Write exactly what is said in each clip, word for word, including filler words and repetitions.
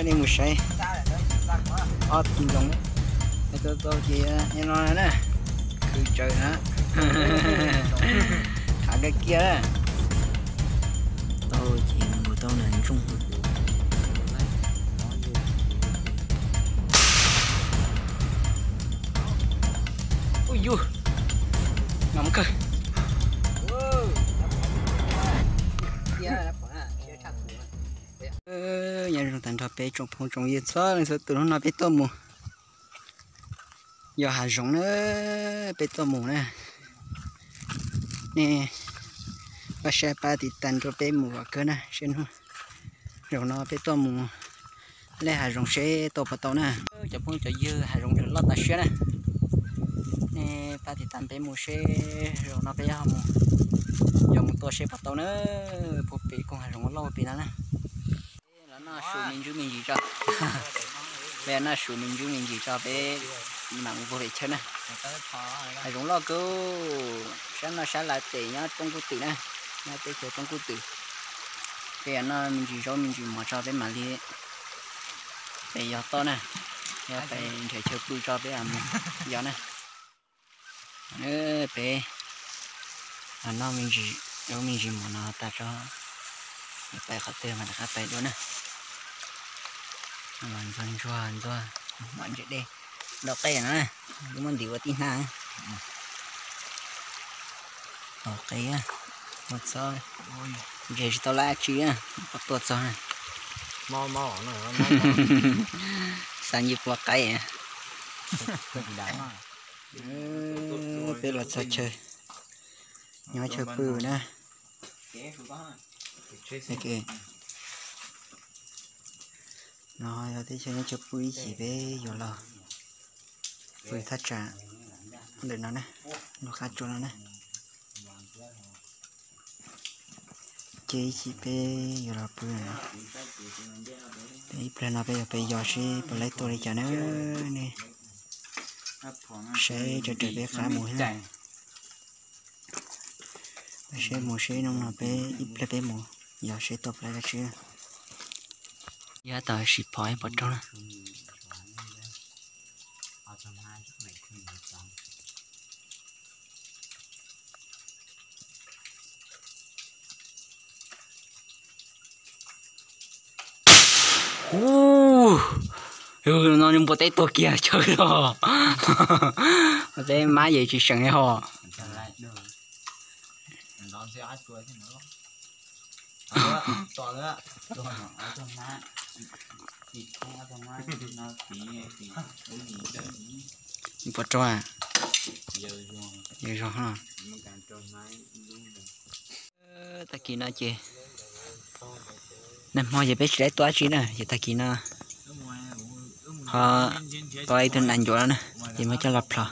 nên một say ót kim giống đấy tôi tôi chỉ em nói nè cứ chơi hả thả cái kia đó tôi chỉ một tôi là trung ui du ngắm cơ ờ nhà trong thành trò bé trong phong trong yên xóa nên sẽ từ nó bé tôm mù giờ hà rong nữa bé tôm mù nè nè và xe ba thì thành trò bé mù cơ nè xem không rồi nó bé tôm mù lấy hà rong xe to bắt tàu nè chụp phong cho dư hà rong được lót ta xe nè nè ba thì thành bé mù xe rồi nó bé hông giờ một to xe bắt tàu nữa phục bị con hà rong lâu bị nó nè nó sủ mình chú mình gì cho bé nó sủ mình chú mình gì cho bé mà cũng vô vệ chân nè hay giống lo cứ sáng nó sáng lại tệ nhá trong cô tử nè nó tệ chơi trong cô tử bé nó mình chỉ cho mình chỉ mà cho bé mà đi bé giờ to nè giờ bé chơi chơi bự cho bé ăn giờ nè nữa bé nó mình chỉ nếu mình chỉ muốn nó ta cho bé khó tiêu mà nó bé luôn nè mình phân cho anh cho mình chạy đi đọc tay nữa chúng mình đi vào tin hàng ok á một số giờ chỉ tao lại chứ á bắt tuột sao này mau mau nữa sang nhịp qua cái à bây giờ sao chơi nhớ chơi bự nè ok nó giờ thì chơi chụp bụi chỉ về rồi là bụi thắt trả để nó này nó khá cho nó này chơi chỉ về rồi là bụi này đấy bây giờ bây giờ bây giờ sẽ bây lấy tôi đi cho nó nè sẽ cho trời bé khá mùi ha sẽ mùi sẽ nông là bé ít là bé mùi giờ sẽ tập lại là chưa giá tờ xịt phổi bật trong uh ừ nó nhưng bộ tay to kia chơi rồi bộ tay má gì chỉ sừng hay ho to nữa to nó ở trong má thịt không ở trong má nó tí tí bật cho à giờ rồi giờ rồi ha mình càng trong má đúng rồi ta kia nó chơi nè mọi người biết sẽ toa chi nè giờ ta kia nó họ coi tên anh chỗ nè thì mới cho lập rồi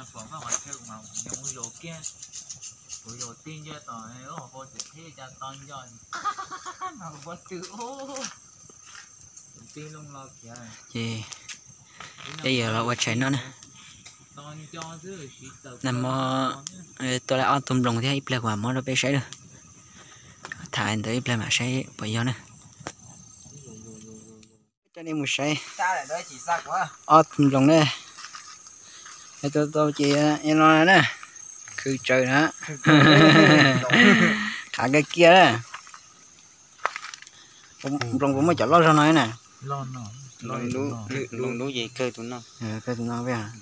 buổi đầu tiên cho tỏi nó có thể thế cho tỏi rồi nó có chữ ô tiên luôn lo kìa gì bây giờ là qua chạy nó nè nằm mò tôi lại ăn tôm rồng thì ít là quả mò nó bé sấy rồi thả anh tới ít là mà sấy bây giờ nè cho nên một sấy ăn tôm rồng đây tôi tôi chỉ em nói nè cứ chơi nữa thả cái kia đó rồng cũng mới chọn lo ra nói nè lo nó luôn lú luôn lú gì cơ tụi nó cơ tụi nó vậy à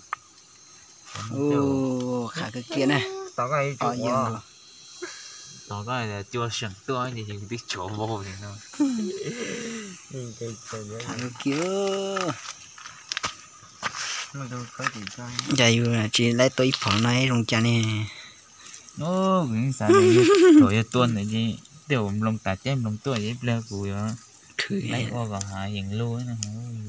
ô thả cái kia nè tao cái ở chỗ tao cái là chưa sẵn tôi thì chỉ biết chỗ vô thì nó thả cái kia nó đâu có gì cho giờ là chỉ lấy tôi phở này rồng cha nè ô cái sao này rồi tuần này gì tiểu lông tạt chém lông tuổi ấy leo cùi á lấy qua vào hạ hiện luôn nè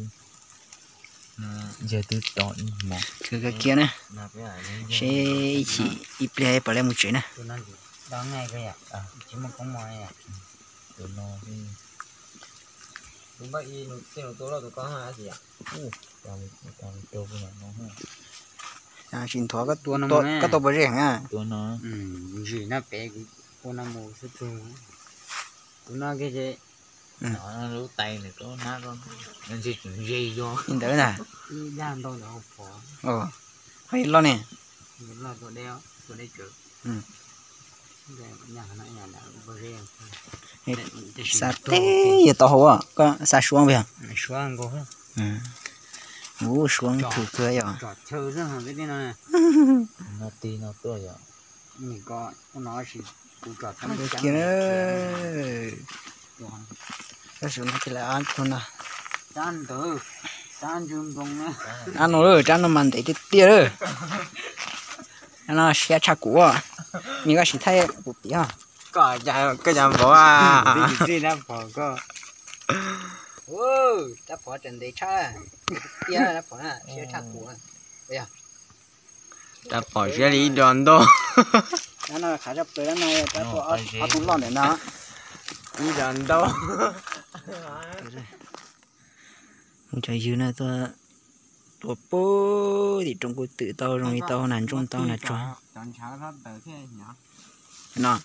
giờ tôi chọn một cứ cái kia nè sẽ chỉ ít play bỏ lên một chuyện nè đó ngay cái à chỉ một con mồi à tụi nó đi tụi bay đi nó xem tôi là tụi có hai gì à u còn còn tôi cái này nó à xin thua cái tua nó cái tua bự rèn à tụi nó ừ gì nó bé con nó mua số chung tụi nó cái gì nó lú tay này có nát con nên chỉ chuyện gì vô nhìn tới nè gian tôi là học phó ồ hay lo nè là tôi đeo tôi đây chữ ừ nhà nó nhà nó bờ riêng sa té giờ to hổ à có sa xuống vậy xuống có ừ ngủ xuống thử cười à trọt chơi rất là cái này nè nó tì nó to rồi mình có nó chỉ cụ trọt thăm cái kia nữa cái số nó chỉ là ăn thôi nè chan tử chan chung công nè ăn nó rồi chan nó mặn để cái tia rồi nó xe chả cua mình có chỉ thay bột tí à có nhà cái nhà phở à đi đi phở có ô đã phở trần để cha tia đã phở à xe chả cua bây giờ đã phở sẽ đi đòn đâu nó nó khá là bự nó đã phở ở tủ lạnh này nó đi đòn đâu không chơi dư nữa tôi tôi bố thì trong cuộc tự tao rồi tao nản trong tao là trong nọ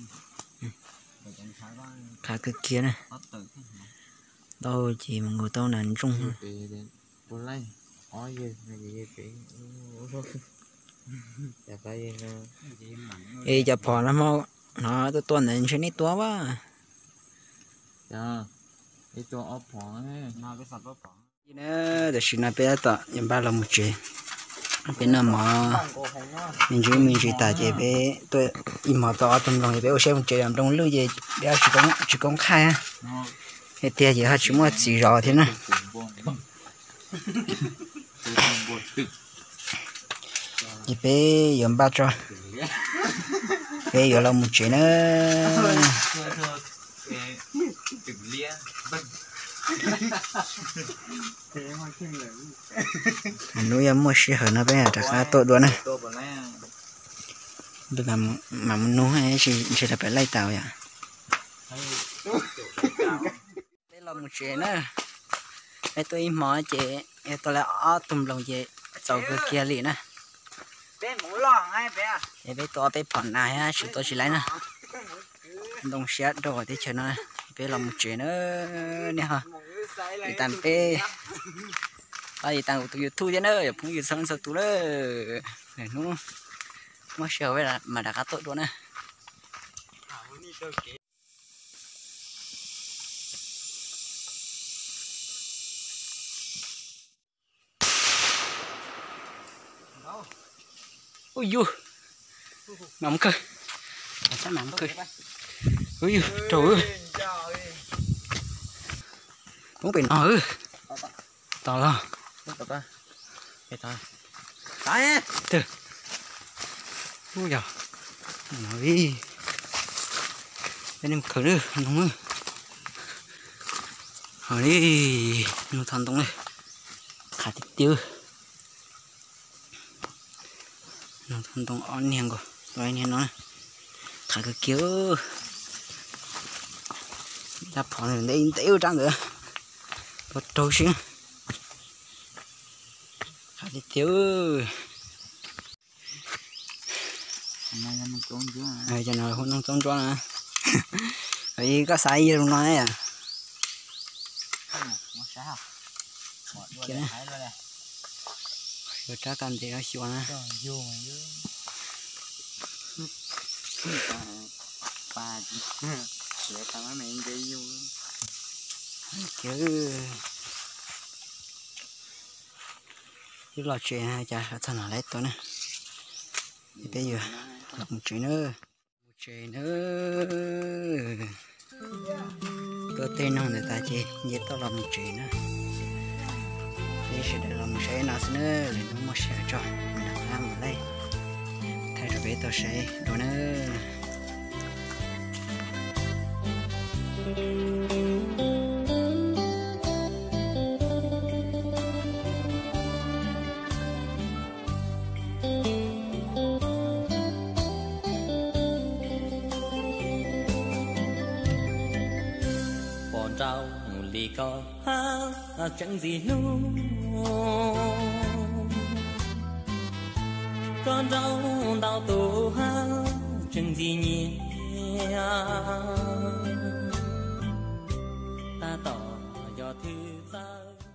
khá cực kia này tao chỉ một người tao nản trong ê chả phò lắm không nó tôi tuần này chơi nít tua quá cái chỗ ốp phỏ ấy nó cái sập ốp phỏ nữa để xin bé tao nhưng ba là một chuyện bên nào mà mình chỉ mình chỉ tại chế bé tôi im mà tao trong lòng bé ở xem chơi làm trong lưới gì bé chỉ công chỉ công khai á cái tiền gì hết chỉ mua chỉ rõ thế nè thì bé giờ ba cho bé giờ là một chuyện nữa nuôi em mua xí hở nó bé trả khá tốt luôn này được làm mà muốn nuôi hay chỉ chỉ là phải lấy tàu vậy đây là một chuyện nữa đây tôi mò chị tôi là ở tùm lòng chị cháu cái kia liền nè bé mũ lon ai bé để bé to bé phòn này ha chỉ tôi chỉ lấy nè đồng xe đồ thì chờ nó bé là một chuyện nữa nè hả thì tạm bé bây giờ tạm tụi YouTube thế nữa cũng như xong xong tụi đó này nó mà sờ vậy là mà đã khá tốt luôn nè ôi du nóng cơ sao nóng cơ ôi trời ơi cũng bị nở to lo cái to đấy từ ôi giờ nói bên em khởi nữa nóng ơi hỏi đi nó thằng tông này khá thịt tiêu nó thằng tông on nhàng rồi rồi nhàng nó khá cái kiểu đập phòn này đây tiêu trắng nữa có trâu xíu khá thịt tiêu này cho nó không trông cho nè vì có sai gì không nói à rồi trả cần thì nó xíu nè ba để thằng mấy mình đi vô chứ chứ lo chuyện hai cha sao nào lấy tôi nè thì bây giờ làm một chuyện nữa một chuyện nữa có tên nào người ta chơi như tao làm một chuyện nữa đây sẽ để làm một chuyện nào nữa để nó mà sẽ cho mình làm ăn ở đây thay rồi bé tao sẽ đồ nữa trao lì có ha chẳng gì nu con rau đào tổ ha chẳng gì nhẹ do thư sao